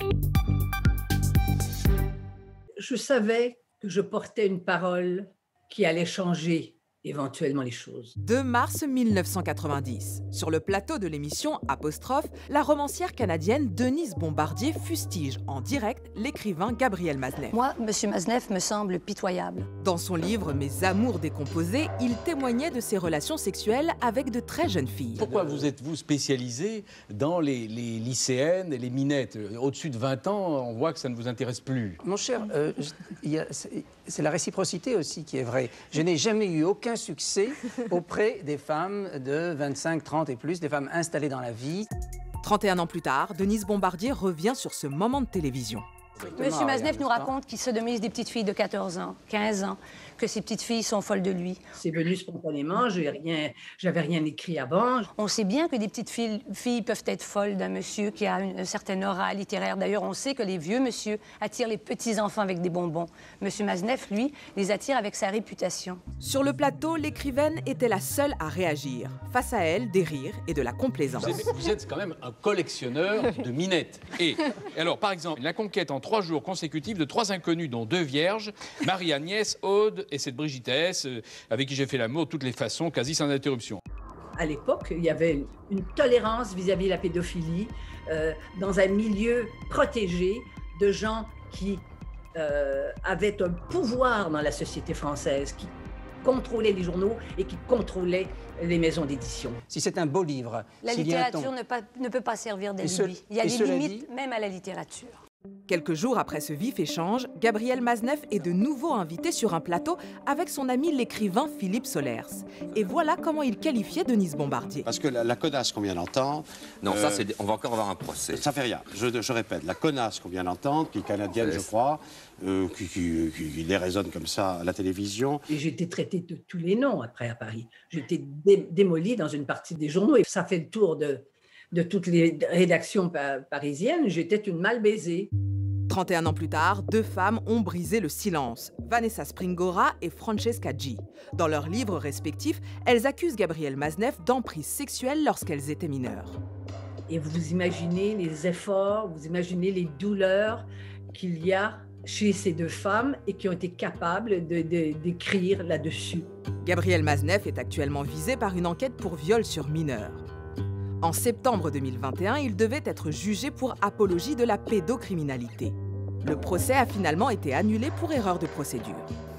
Je savais que je portais une parole qui allait changer éventuellement les choses. 2 mars 1990. Sur le plateau de l'émission Apostrophe, la romancière canadienne Denise Bombardier fustige en direct l'écrivain Gabriel Maznev. Moi, M. Maznev me semble pitoyable. Dans son livre Mes amours décomposés, il témoignait de ses relations sexuelles avec de très jeunes filles. Pourquoi vous êtes-vous spécialisé dans les lycéennes et les minettes? Au-dessus de 20 ans, on voit que ça ne vous intéresse plus. Mon cher, c'est la réciprocité aussi qui est vraie. Je n'ai jamais eu aucun succès auprès des femmes de 25, 30 et plus, des femmes installées dans la vie. 31 ans plus tard, Denise Bombardier revient sur ce moment de télévision. M. Maznev nous raconte qu'il sodomise des petites filles de 14 ans, 15 ans, que ces petites filles sont folles de lui. C'est venu spontanément, j'avais rien écrit avant. On sait bien que des petites filles peuvent être folles d'un monsieur qui a une certaine aura littéraire. D'ailleurs, on sait que les vieux monsieur attirent les petits-enfants avec des bonbons. M. Maznev, lui, les attire avec sa réputation. Sur le plateau, l'écrivaine était la seule à réagir. Face à elle, des rires et de la complaisance. Vous êtes quand même un collectionneur de minettes. Et alors, par exemple, la conquête en 3 jours consécutifs de 3 inconnus, dont 2 vierges, Marie-Agnès, Aude et cette Brigitesse, avec qui j'ai fait l'amour de toutes les façons, quasi sans interruption. À l'époque, il y avait une tolérance vis-à-vis de la pédophilie dans un milieu protégé de gens qui avaient un pouvoir dans la société française, qui contrôlaient les journaux et qui contrôlaient les maisons d'édition. Si c'est un beau livre... La littérature ne peut pas servir d'alibi. Il y a des limites même à la littérature. Quelques jours après ce vif échange, Gabriel Maznev est de nouveau invité sur un plateau avec son ami l'écrivain Philippe Solers. Et voilà comment il qualifiait Denise Bombardier. Parce que la connasse qu'on vient d'entendre... Non, ça, on va encore avoir un procès. Ça fait rien. Je répète, la connasse qu'on vient d'entendre, qui est canadienne, je crois, qui déraisonne comme ça à la télévision. Et j'ai été traitée de tous les noms après à Paris. J'ai été démolie dans une partie des journaux. Et ça fait le tour de toutes les rédactions parisiennes. J'étais une mal baisée. 31 ans plus tard, 2 femmes ont brisé le silence, Vanessa Springora et Francesca G. Dans leurs livres respectifs, elles accusent Gabriel Maznev d'emprise sexuelle lorsqu'elles étaient mineures. Et vous imaginez les efforts, vous imaginez les douleurs qu'il y a chez ces 2 femmes et qui ont été capables d'écrire là-dessus. Gabriel Maznev est actuellement visé par une enquête pour viol sur mineurs. En septembre 2021, il devait être jugé pour apologie de la pédocriminalité. Le procès a finalement été annulé pour erreur de procédure.